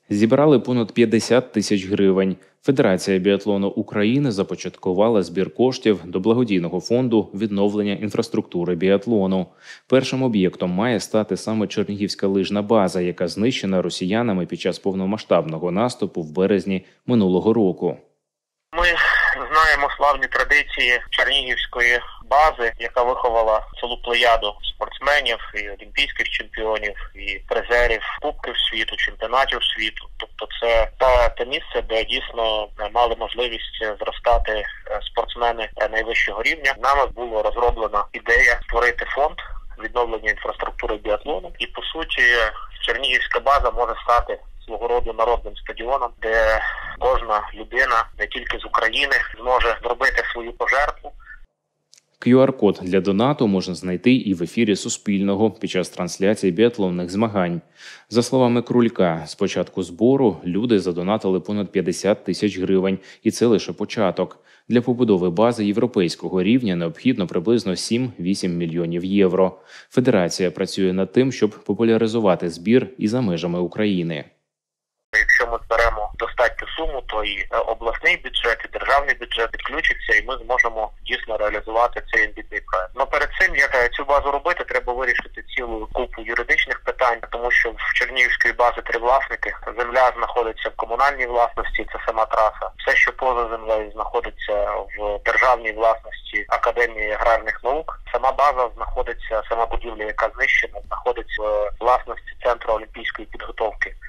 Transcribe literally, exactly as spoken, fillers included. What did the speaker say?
Зібрали понад п'ятдесят тисяч гривень. Федерація біатлону України започаткувала збір коштів до благодійного фонду відновлення інфраструктури біатлону. Першим об'єктом має стати саме Чернігівська лижна база, яка знищена росіянами під час повномасштабного наступу в березні минулого року. Ми знаємо славні традиції Чернігівської бази, яка виховала цілу плеяду спортсменів, і олімпійських чемпіонів, і призерів Кубків світу, чемпіонатів світу. Тобто це те, те місце, де дійсно мали можливість зростати спортсмени найвищого рівня. Нами було розроблена ідея створити фонд відновлення інфраструктури біатлону. І, по суті, Чернігівська база може стати свого роду народним стадіоном, де кожна людина, не тільки з України, зможе зробити свою пожертву. кю ар-код для донату можна знайти і в ефірі Суспільного під час трансляції біатлонних змагань. За словами Крулька, з початку збору люди задонатили понад п'ятдесят тисяч гривень, і це лише початок. Для побудови бази європейського рівня необхідно приблизно сім-вісім мільйонів євро. Федерація працює над тим, щоб популяризувати збір і за межами України. Якщо ми зберемо достатню суму, то і обласний бюджет, і державний бюджет підключиться, і ми зможемо дійсно реалізувати цей амбітний проект. Но перед цим, як цю базу робити, треба вирішити цілу купу юридичних питань, тому що в Чернігівської бази три власники. Земля знаходиться в комунальній власності, це сама траса. Все, що поза землею, знаходиться в державній власності Академії аграрних наук. Сама база знаходиться, сама будівля, яка знищена, знаходиться в власності Центру олімпійської підготовки.